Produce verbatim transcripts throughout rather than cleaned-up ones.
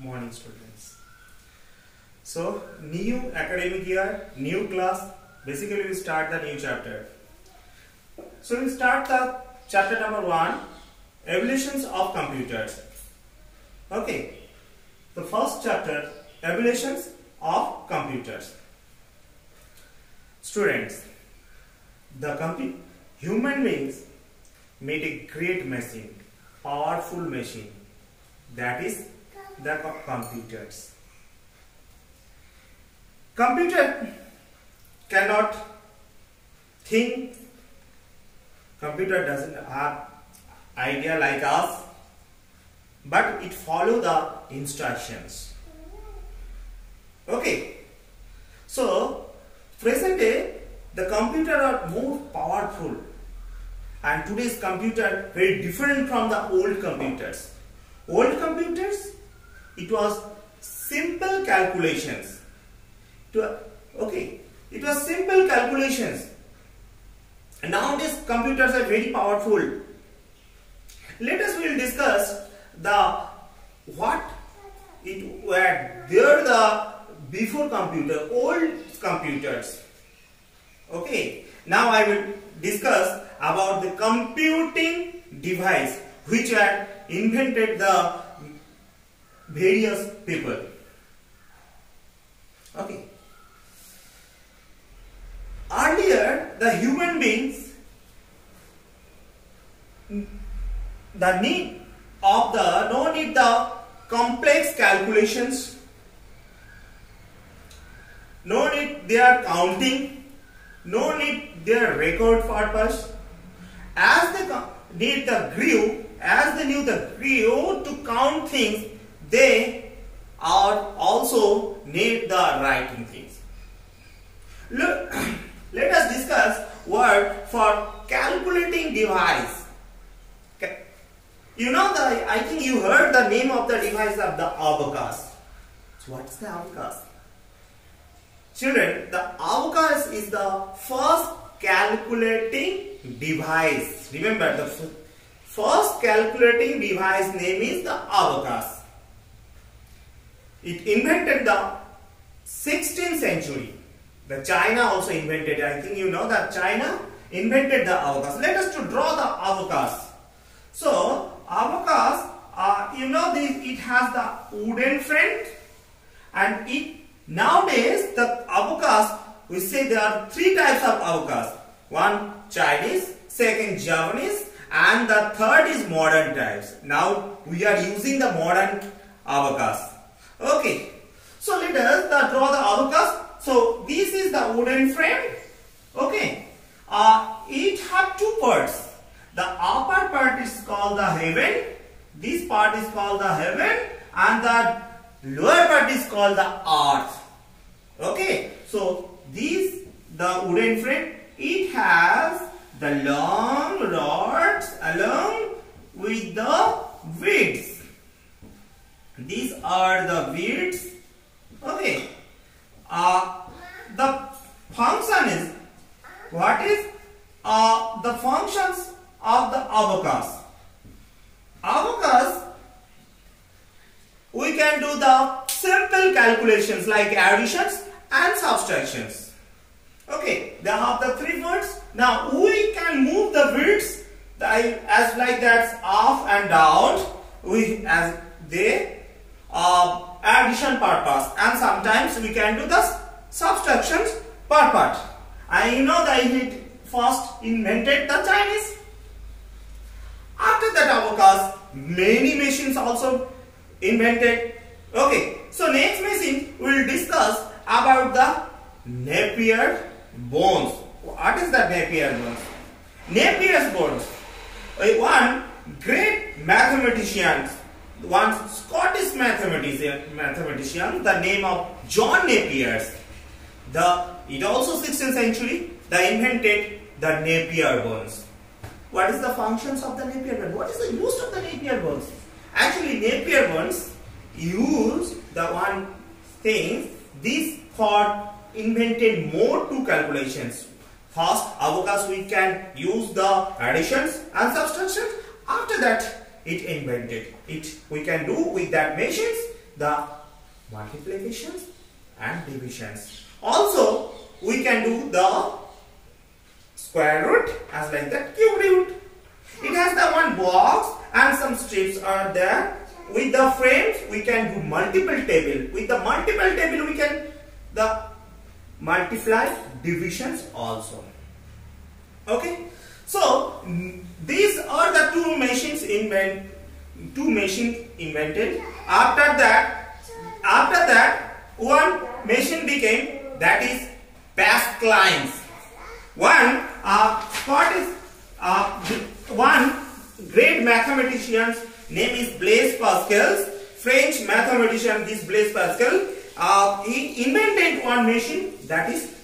morning, students. So, new academic year, new class. Basically, we start the new chapter. So, we start the chapter number one, evolutions of computers. Okay, the first chapter, evolutions of computers. Students, the compu human beings made a great machine, powerful machine, that is the co computers. Computer cannot think, computer doesn't have idea like us, but it follow the instructions. Okay, so present day the computer are more powerful, and today's computer very different from the old computers. Old computers, it was simple calculations. Okay, it was simple calculations. And nowadays computers are very powerful. Let us will discuss the what it were there the before computer, old computers. Okay, now I will discuss about the computing device which had invented the various people. Okay. Earlier, the human beings, the need of the, no need the complex calculations, no need their counting, no need their record purpose. As they need the grew, as they knew the grew to count things, they are also need the writing things. Look, let us discuss word for calculating device. You know the, I think you heard the name of the device of the abacus. So what is the abacus? Children, the abacus is the first calculating device. Remember, the first calculating device name is the abacus. It invented the sixteenth century. The China also invented it. I think you know that China invented the abacus. Let us to draw the abacus. So abacus, uh, you know this, it has the wooden frame, and it nowadays the abacus, we say there are three types of abacus. One Chinese, second Japanese, and the third is modern types. Now we are using the modern abacus. Okay, so let us uh, draw the abacus. So this is the wooden frame. Okay, uh, it has two parts. The upper part is called the heaven. This part is called the heaven, and the lower part is called the earth. Okay, so this the wooden frame. It has the long rods along with the widths. These are the widths. Okay. Uh, the function is, what is uh, the functions of the abacus? Abacus, we can do the simple calculations like additions and subtractions. Okay, they have the three words. Now we can move the widths as like that up and down. We as they uh, addition purpose, and sometimes we can do the subtractions per part. And you know that it first invented the Chinese. After that abacus, many machines also invented. Okay, so next machine we will discuss about the Napier bones. What is the Napier bones? Napier's bones. One great mathematician, one Scottish mathematician, mathematician, the name of John Napier. The it also sixteenth century. They invented the Napier bones. What is the functions of the Napier bones? What is the use of the Napier bones? Actually, Napier bones use the one thing. This for invented more two calculations. First, abacus we can use the additions and subtractions. After that, it invented it. We can do with that machines the multiplications and divisions. Also, we can do the square root as like the cube root. It has the one box and some strips are there. With the frames, we can do multiple table. With the multiple table, we can the multiply divisions also. Okay. So these are the two machines invent two machines invented. After that, after that, one machine became, that is Pascal's. One uh, what is uh, one great mathematician's name is Blaise Pascal. French mathematician, this Blaise Pascal, uh, he invented one machine, that is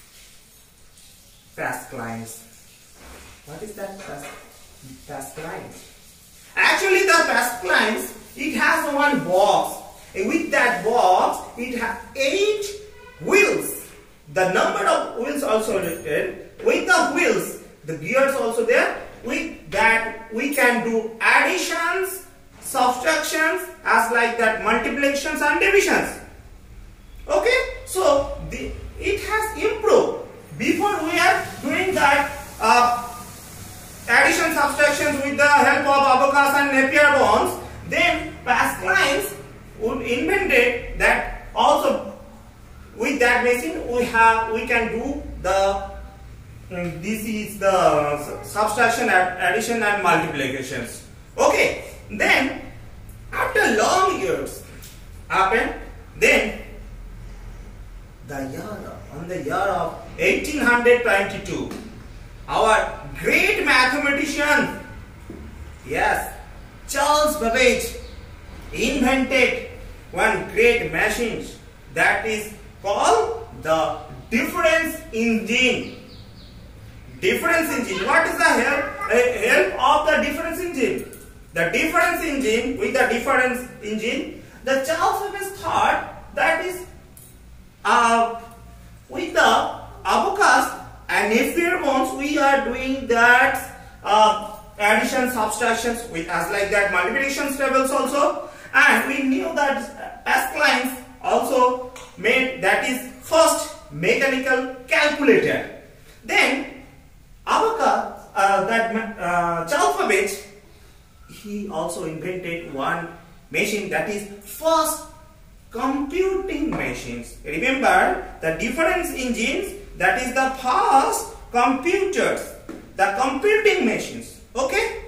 Pascal's. What is that Pascal's? Actually, the Pascal's, it has one box. And with that box, it has eight wheels. The number of wheels also written. With the wheels, the gears also there. With that, we can do additions, subtractions, as like that multiplications and divisions. Okay, so the, it has improved. Before we are doing that uh, addition, subtractions with the help of abacus and Napier-Bones, then Pascal's would invented that also. With that machine, we have we can do the um, this is the subtraction, addition and multiplications. Okay, then after long years happened, then the year on the year of eighteen twenty-two, our great mathematician, yes, Charles Babbage, invented one great machine that is called the difference engine. Difference engine. What is the help, uh, help of the difference engine? The difference engine, with the difference engine, the Charles Babbage thought that is uh, with the abacus and Napier-Bones, we are doing that uh, addition, subtractions with as like that multiplications tables also, and we knew that Pascal's also made, that is first mechanical calculator. Then abacus, uh, that uh, Charles Babbage, he also invented one machine, that is first computing machines. Remember the difference engines, that is the first computers, the computing machines. Okay,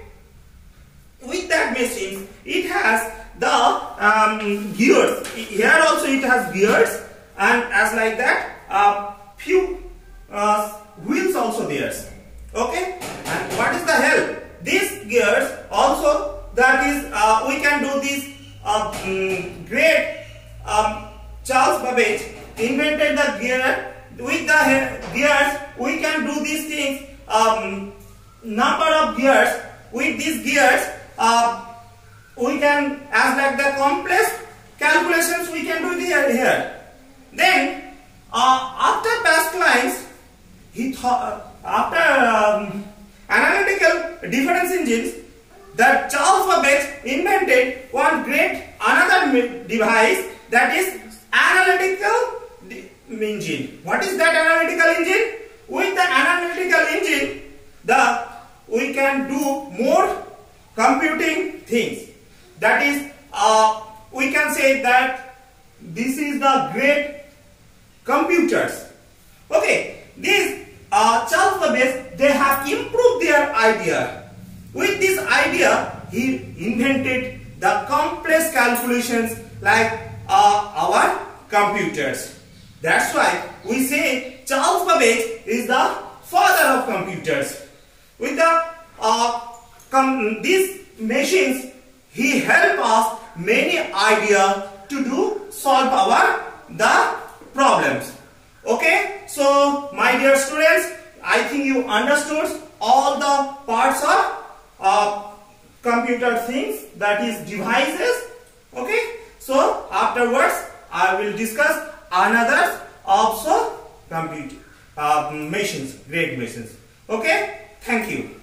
with that machine, it has the um, gears. Here also it has gears, and as like that, uh, few uh, wheels also there. Okay, and what is the help? These gears also, that is uh, we can do this uh, um, great um, Charles Babbage invented the gear. With the gears, we can do these things. Um, number of gears. With these gears, uh, we can, as like the complex calculations, we can do here. here. Then, uh, after Pascal's, he thought uh, after um, analytical difference engines, that Charles Babbage invented one great another device, that is analytical engine. What is that analytical engine? With the analytical engine, the we can do more computing things. That is, uh, we can say that this is the great computers. Okay, these uh, Charles Babbage, they have improved their idea. With this idea, he invented the complex calculations like uh, our computers. That's why we say Charles Babbage is the father of computers. With the uh, com these machines, he helped us many ideas to do solve our the problems. Okay, so my dear students, I think you understood all the parts of uh, computer things, that is devices. Okay, so afterwards I will discuss another also computer uh, machines, great machines. Okay, thank you.